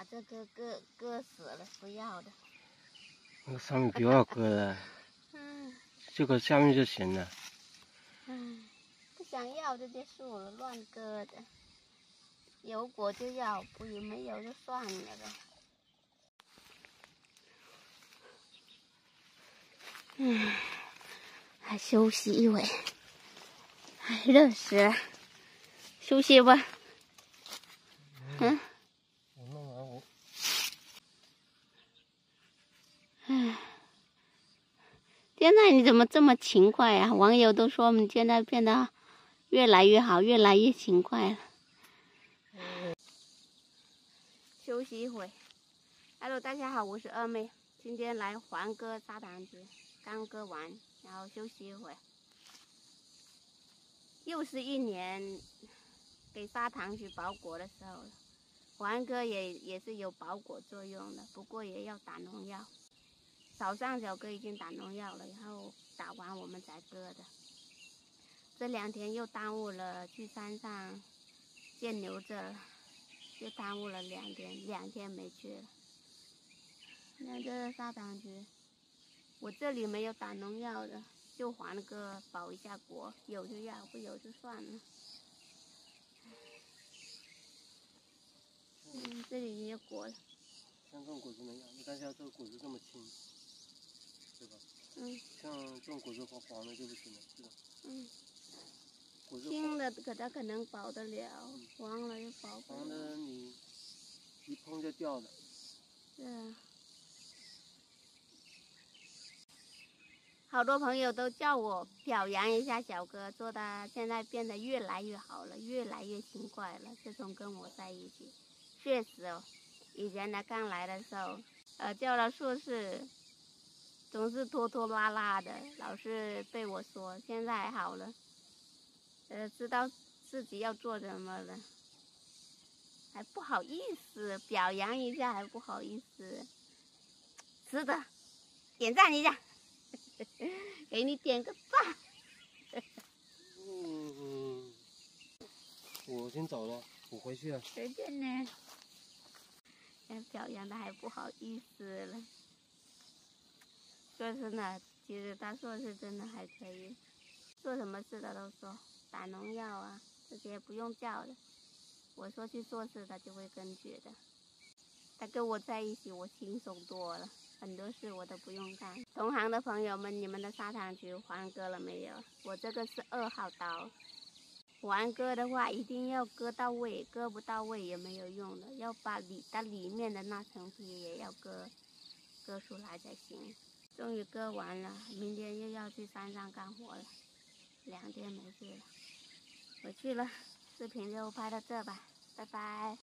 把这棵割死了，不要的。 那个上面不要割了，就割下面就行了。 不想要这些树了，乱割的。有果就要，不有没有就算了呗。还休息一会，还热死了，休息吧。 我弄完我。 现在你怎么这么勤快啊？网友都说你现在变得越来越好，越来越勤快了。休息一会。Hello， 大家好，我是二妹，今天来环割砂糖橘，刚割完，然后休息一会。又是一年给砂糖橘保果的时候了。环割也是有保果作用的，不过也要打农药。早上小哥已经打农药了，然后打完我们才割的。这2天又耽误了去山上见牛这了，又耽误了2天没去了。那这砂糖橘，我这里没有打农药的，就环割保一下果，有就要，不有就算了。这里也有果了。 像这种果子没有，你看像这个果子这么轻，对吧？像这种果子黄的就不行了，是吧？ 轻的它可能保得了，黄了就保不了。 黄的你一碰就掉的。 是啊。好多朋友都叫我表扬一下小哥，说他现在变得越来越好了，越来越勤快了。自从跟我在一起，确实哦，以前他刚来的时候，叫他做事总是拖拖拉拉的，老是被我说。现在好了，知道自己要做什么了，还不好意思表扬一下，还不好意思，值得点赞一下。给你点个赞。 我先走了，我回去了。 随便呢。表扬的还不好意思了。说真的，其实他做事真的还可以，做什么事他都说，打农药啊这些不用叫的，我说去做事他就会跟去的。他跟我在一起，我轻松多了。很多事我都不用干。同行的朋友们，你们的砂糖橘环割了没有？我这个是2号刀。环割的话，一定要割到位，割不到位也没有用的，要把它里面的那层皮也要割出来才行。终于割完了，明天又要去山上干活了，2天没去了，回去了。视频就拍到这吧，拜拜。